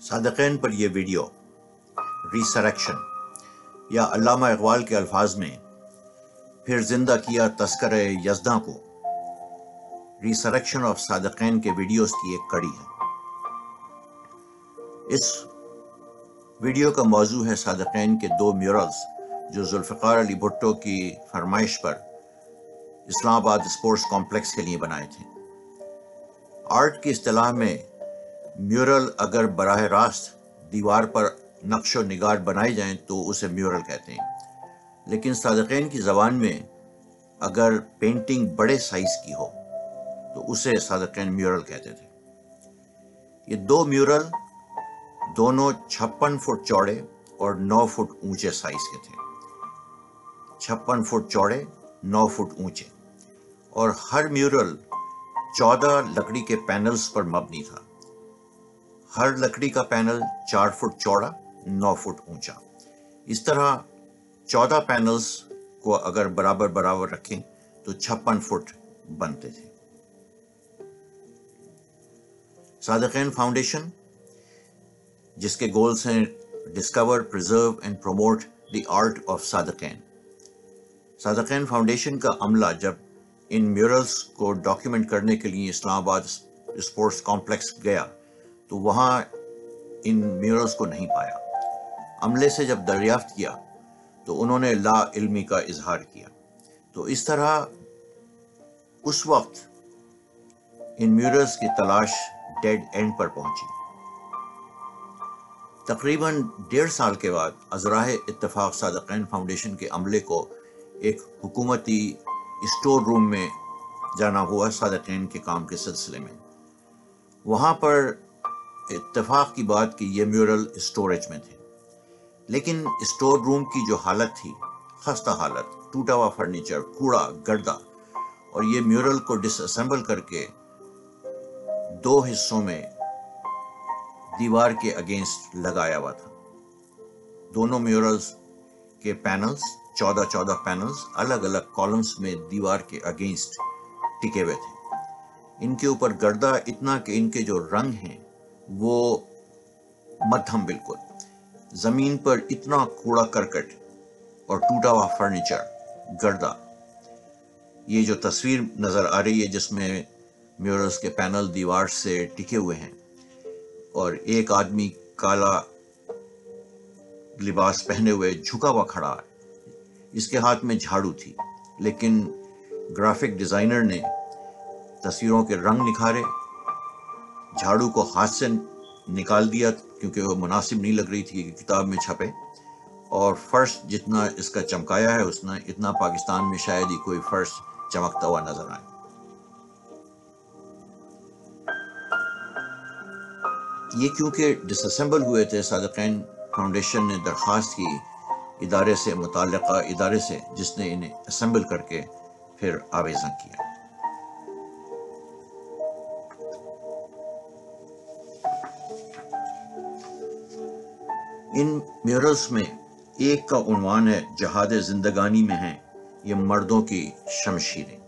صادقین پر یہ ویڈیو ریسریکشن یا علامہ اقبال کے الفاظ میں پھر زندہ کیا تذکرہ یزداں کو ریسریکشن آف صادقین کے ویڈیوز کی ایک کڑی ہے۔ اس ویڈیو کا موضوع ہے صادقین کے دو میورلز جو ذوالفقار علی بھٹو کی فرمائش پر اسلام آباد اسپورٹس کمپلیکس کے لیے بنائے تھے۔ آرٹ کی اصطلاح میں میورل اگر براہ راست دیوار پر نقش و نگار بنائے جائیں تو اسے میورل کہتے ہیں، لیکن صادقین کی زبان میں اگر پینٹنگ بڑے سائز کی ہو تو اسے صادقین میورل کہتے تھے۔ یہ دو میورل دونوں 56 فٹ چوڑے اور 9 فٹ اونچے سائز کے تھے۔ 56 فٹ چوڑے، 9 فٹ اونچے، اور ہر میورل 14 لکڑی کے پینلز پر مبنی تھا۔ ہر لکڑی کا پینل 4 فٹ چوڑا، 9 فٹ اونچا۔ اس طرح 14 پینلز کو اگر برابر رکھیں تو 56 فٹ بنتے تھے۔ صادقین فاؤنڈیشن، جس کے گولز ہیں discover, preserve and promote the art of Sadequain. Sadequain foundation کا عملہ جب ان میورلز کو ڈاکیومنٹ کرنے کے لیے اسلام آباد اسپورٹس کمپلیکس گیا تو وہاں ان میورلز کو نہیں پایا۔ عملے سے جب دریافت کیا تو انہوں نے لا علمی کا اظہار کیا۔ تو اس طرح اس وقت ان میورلز کی تلاش ڈیڈ اینڈ پر پہنچی۔ تقریباً 1.5 سال کے بعد ازراہ اتفاق صادقین فاؤنڈیشن کے عملے کو ایک حکومتی اسٹور روم میں جانا ہوا صادقین کے کام کے سلسلے میں۔ وہاں پر اتفاق کی بات کہ یہ میورل اسٹوریج میں تھے، لیکن اسٹور روم کی جو حالت تھی، خستہ حالت، ٹوٹا ہوا فرنیچر، کوڑا گردا، اور یہ میورل کو ڈس اسمبل کر کے 2 حصوں میں دیوار کے اگینسٹ لگایا ہوا تھا۔ دونوں میورلز کے پینلز 14 پینلز الگ الگ کالمز میں دیوار کے اگینسٹ ٹکے ہوئے تھے۔ ان کے اوپر گردہ اتنا کہ ان کے جو رنگ ہیں وہ مدھم، بالکل زمین پر اتنا کوڑا کرکٹ اور ٹوٹا ہوا فرنیچر، گردہ۔ یہ جو تصویر نظر آ رہی ہے جس میں میورلز کے پینل دیوار سے ٹکے ہوئے ہیں اور ایک آدمی کالا لباس پہنے ہوئے جھکا ہوا کھڑا ہے، اس کے ہاتھ میں جھاڑو تھی، لیکن گرافک ڈیزائنر نے تصویروں کے رنگ نکھارے، جھاڑو کو ہاتھ سے نکال دیا کیونکہ وہ مناسب نہیں لگ رہی تھی کہ کتاب میں چھپے، اور فرش جتنا اس کا چمکایا ہے اتنا پاکستان میں شاید ہی کوئی فرش چمکتا ہوا نظر آئے۔ یہ کیونکہ ڈس اسمبل ہوئے تھے، صادقین فاؤنڈیشن نے درخواست کی ادارے سے، متعلقہ ادارے سے، جس نے انہیں اسمبل کر کے پھر آویزاں کیا۔ ان میورلز میں ایک کا عنوان ہے جہاد زندگانی میں ہیں یہ مردوں کی شمشیریں،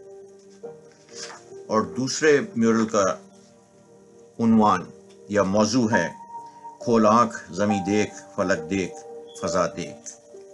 اور دوسرے میورل کا عنوان یا موضوع ہے کھول آنکھ زمیں دیکھ، فلک دیکھ، فضا دیکھ۔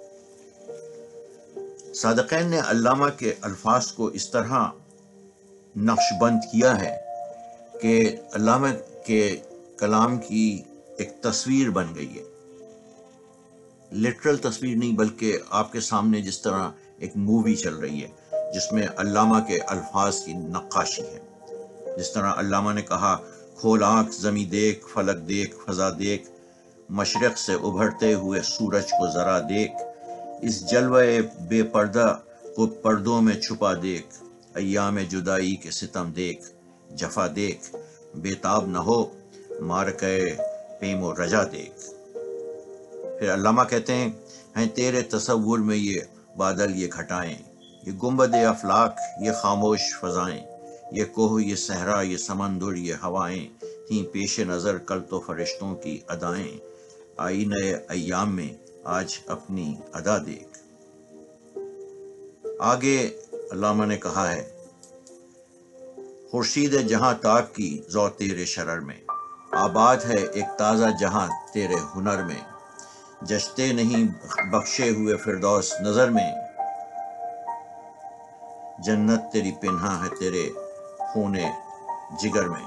صادقین نے علامہ کے الفاظ کو اس طرح نقش بند کیا ہے کہ علامہ کے کلام کی ایک تصویر بن گئی ہے، لٹرل تصویر نہیں بلکہ آپ کے سامنے جس طرح ایک مووی چل رہی ہے جس میں علامہ کے الفاظ کی نقاشی ہے۔ جس طرح علامہ نے کہا کھول آنکھ زمیں دیکھ، فلک دیکھ، فضا دیکھ، مشرق سے ابھرتے ہوئے سورج کو ذرا دیکھ، اس جلوہ بے پردہ کو پردوں میں چھپا دیکھ، ایام جدائی کے ستم دیکھ، جفا دیکھ، بے تاب نہ ہو مارکے پیم و رجا دیکھ۔ پھر علامہ کہتے ہیں تیرے تصور میں یہ بادل، یہ گھٹائیں، یہ گنبد افلاک، یہ خاموش فضائیں، یہ کوہ، یہ صحرا، یہ سمندر، یہ ہوائیں، تھیں پیش نظر کل تو فرشتوں کی ادائیں، آئینہ ایام میں آج اپنی ادا دیکھ۔ آگے علامہ نے کہا ہے خورشید جہاں تاک کی ذو تیرے شرر میں، آباد ہے ایک تازہ جہاں تیرے ہنر میں، جشتے نہیں بخشے ہوئے فردوس نظر میں، جنت تیری پنہاں ہے تیرے خون جگر میں،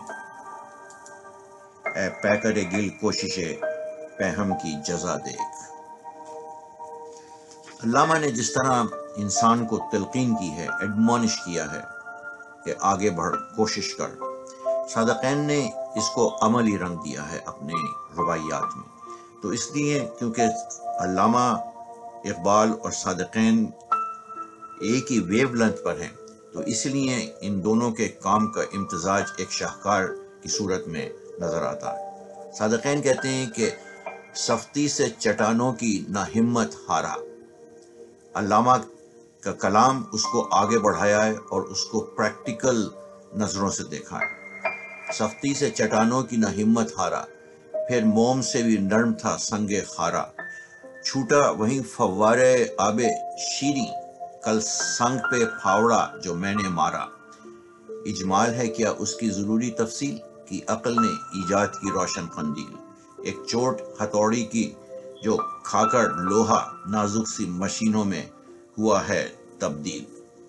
اے پیکر گل کوشش پہم کی جزا دیکھ۔ علامہ نے جس طرح انسان کو تلقین کی ہے، ایڈمونش کیا ہے کہ آگے بڑھ، کوشش کر، صادقین نے اس کو عملی رنگ دیا ہے اپنے روایات میں۔ تو اس لیے کیونکہ علامہ اقبال اور صادقین ایک ہی ویو لینتھ پر ہیں، تو اس لیے ان دونوں کے کام کا امتزاج ایک شاہکار کی صورت میں نظر آتا ہے۔ صادقین کہتے ہیں کہ سختی سے چٹانوں کی نہ ہمت ہارا، علامہ کا کلام اس کو آگے بڑھایا ہے اور اس کو پریکٹیکل نظروں سے دیکھا ہے۔ سختی سے چٹانوں کی نہ ہمت ہارا، پھر موم سے بھی نرم تھا سنگ خارا، چھوٹا وہیں فوارے آب شیریں، کل سنگ پہ پھاوڑا جو میں نے مارا، اجمال ہے کیا اس کی ضروری تفصیل، کی عقل نے ایجاد کی روشن قندیل، ایک چوٹ ہتھوڑی کی جو کھا کر لوہا نازک سی مشینوں میں ہوا ہے تبدیل۔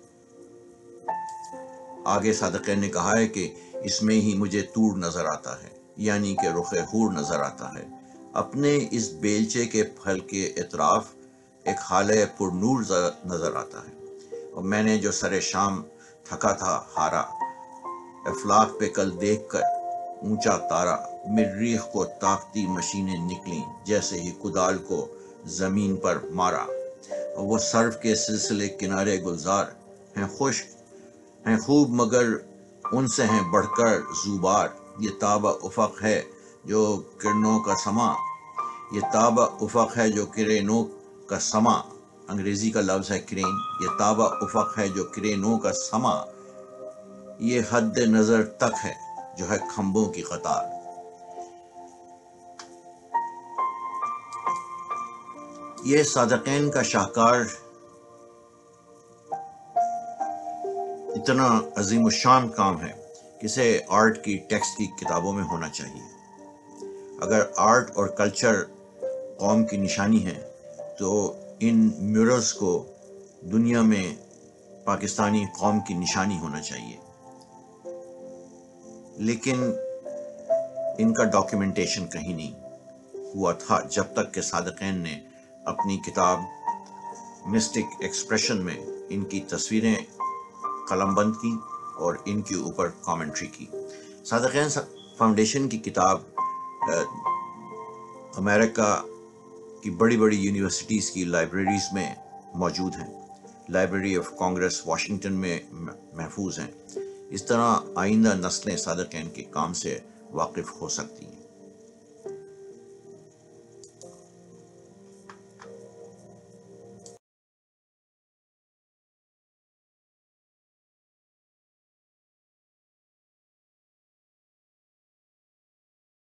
آگے صادقین نے کہا ہے کہ اس میں ہی مجھے طور نظر آتا ہے، یعنی کہ رخ حور نظر آتا ہے، اپنے اس بیلچے کے پھل کے اطراف ایک حالے پر نور نظر آتا ہے، اور میں نے جو سر شام تھکا تھا ہارا، افلاک پہ کل دیکھ کر اونچا تارا، مریخ کو طاقتی مشینیں نکلیں جیسے ہی کدال کو زمین پر مارا، اور وہ سرف کے سلسلے کنارے گلزار ہیں، خشک ہیں خوب مگر ان سے ہیں بڑھ کر زوبار، یہ تابہ افق ہے جو کرنوں کا سما، یہ تابہ افق ہے جو کرینوں کا سما، انگریزی کا لفظ ہے کرین، یہ تابہ افق ہے جو کرینوں کا سما، یہ حد نظر تک ہے جو ہے کھمبوں کی قطار۔ یہ صادقین کا شاہکار اتنا عظیم الشان کام ہے کہ اسے آرٹ کی ٹیکسٹ کی کتابوں میں ہونا چاہیے۔ اگر آرٹ اور کلچر قوم کی نشانی ہے تو ان میورلز کو دنیا میں پاکستانی قوم کی نشانی ہونا چاہیے، لیکن ان کا ڈاکیومنٹیشن کہیں نہیں ہوا تھا جب تک کہ صادقین نے اپنی کتاب مسٹک ایکسپریشن میں ان کی تصویریں قلم بند کی اور ان کے اوپر کامنٹری کی۔ صادقین فاؤنڈیشن کی کتاب امریکہ کی بڑی بڑی یونیورسٹیز کی لائبریریز میں موجود ہیں، لائبریری آف کانگریس واشنگٹن میں محفوظ ہیں۔ اس طرح آئندہ نسلیں صادقین کے کام سے واقف ہو سکتی ہیں۔